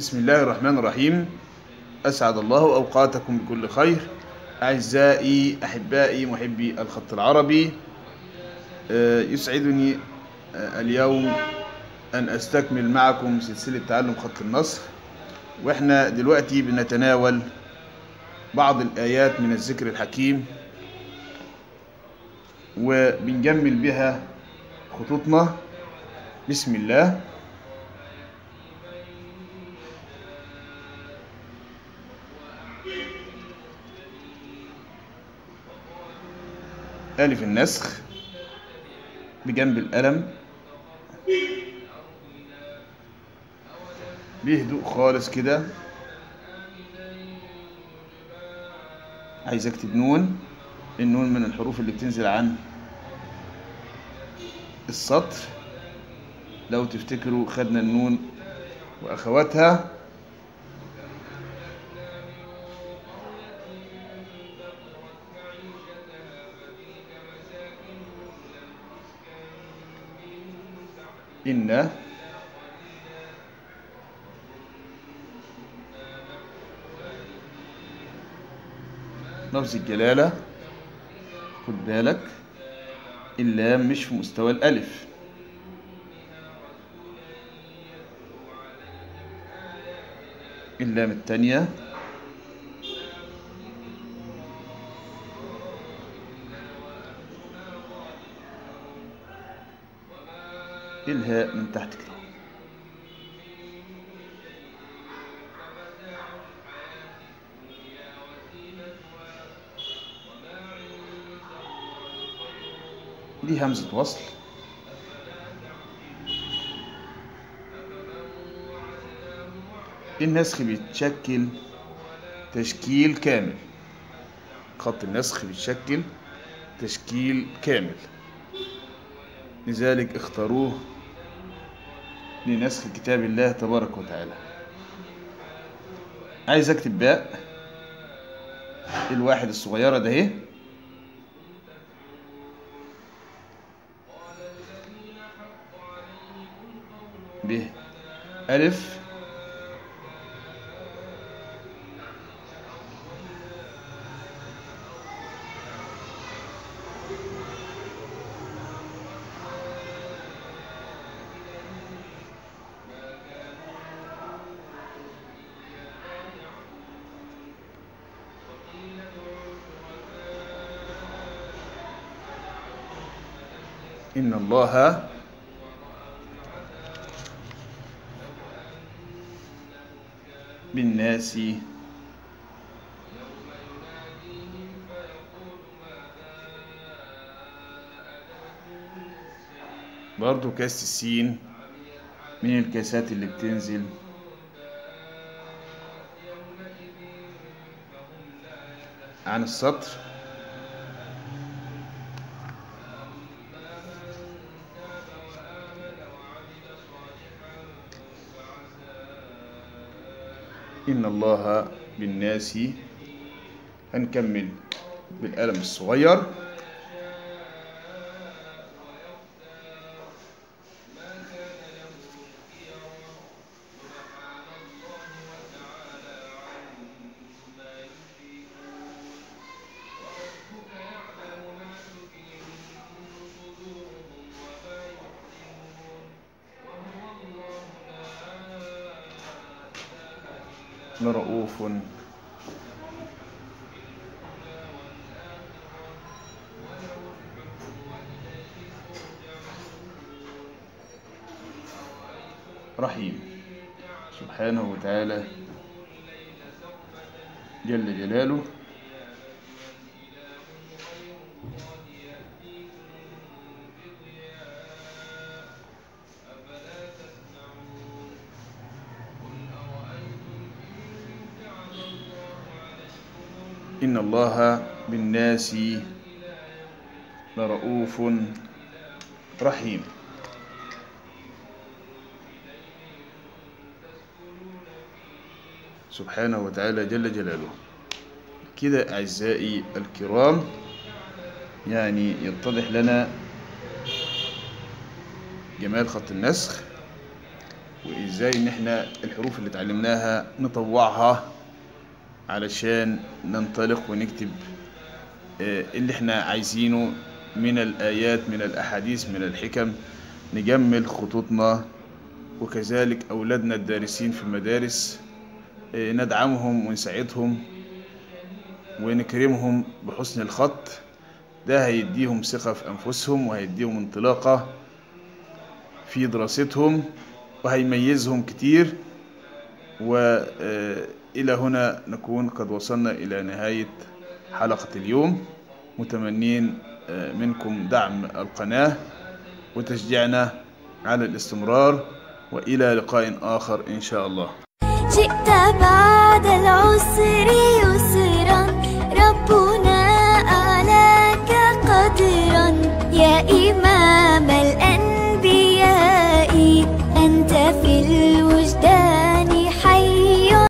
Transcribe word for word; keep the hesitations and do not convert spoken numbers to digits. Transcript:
بسم الله الرحمن الرحيم. أسعد الله أوقاتكم بكل خير أعزائي أحبائي محبي الخط العربي. يسعدني اليوم أن أستكمل معكم سلسلة تعلم خط النصر، وإحنا دلوقتي بنتناول بعض الآيات من الذكر الحكيم وبنجمل بها خطوطنا. بسم الله. ألف النسخ بجنب القلم بهدوء خالص كده. عايز اكتب نون. النون من الحروف اللي بتنزل عن السطر. لو تفتكروا خدنا النون واخواتها. إن، لفظ الجلالة خد بالك اللام مش في مستوى الألف. اللام التانية الهاء من تحت كده. دي همزة وصل. النسخ بيتشكل تشكيل كامل. خط النسخ بيتشكل تشكيل كامل، لذلك اختاروه لنسخ كتاب الله تبارك وتعالى. عايز اكتب باء الواحد الصغيرة ده اهي. ب ألف إن الله بالناس برضو كاس السين من الكاسات اللي بتنزل عن السطر. إن الله بالناس هنكمل بالقلم الصغير. لرؤوف رحيم. سبحانه وتعالى جل جلاله إن الله بالناس لرؤوف رحيم. سبحانه وتعالى جل جلاله. كده أعزائي الكرام يعني يتضح لنا جمال خط النسخ وازاي ان احنا الحروف اللي اتعلمناها نطوعها علشان ننطلق ونكتب اللي احنا عايزينه من الآيات، من الأحاديث، من الحكم، نجمل خطوطنا. وكذلك أولادنا الدارسين في المدارس ندعمهم ونساعدهم ونكرمهم بحسن الخط. ده هيديهم ثقة في أنفسهم وهيديهم انطلاقة في دراستهم وهيميزهم كتير. وإلى هنا نكون قد وصلنا إلى نهاية حلقة اليوم، متمنين منكم دعم القناة وتشجيعنا على الاستمرار، وإلى لقاء آخر إن شاء الله. جئت بعد العسر يسرا، ربنا أعلاك قدرا يا إمام.